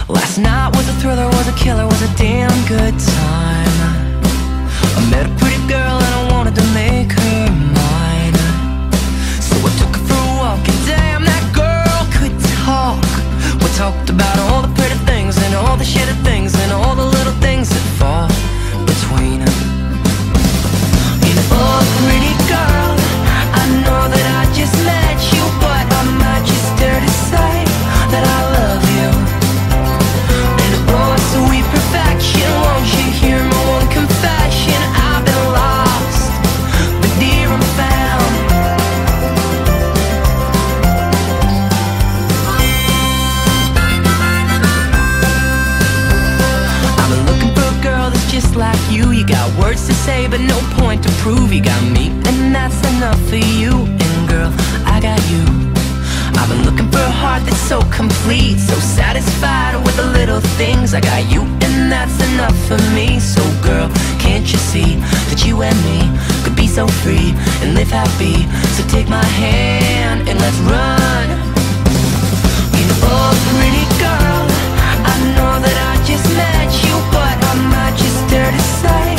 Last night was a thriller, was a killer, was a damn good time. I met a pretty girl and I wanted to make her mine. So I took her for a walk and damn, that girl could talk. We talked about all the pretty things and all the shitty things and all the little things that fall between them. You know, oh pretty girl, I know that I just met you, but I might just dare to say that I love you. And oh sweet perfection, won't you hear my one confession? I've been lost, but dear I'm found. I've been looking for a girl that's just like you. You got words to say but no point to prove. You got me and that's enough for you. And girl, I got you. I've been looking for a heart that's so complete, so satisfied with the little things. I got you and that's enough for me. So girl, can't you see that you and me could be so free and live happy? So take my hand and let's run. You know, oh pretty girl, I know that I just met you, but I might just dare to say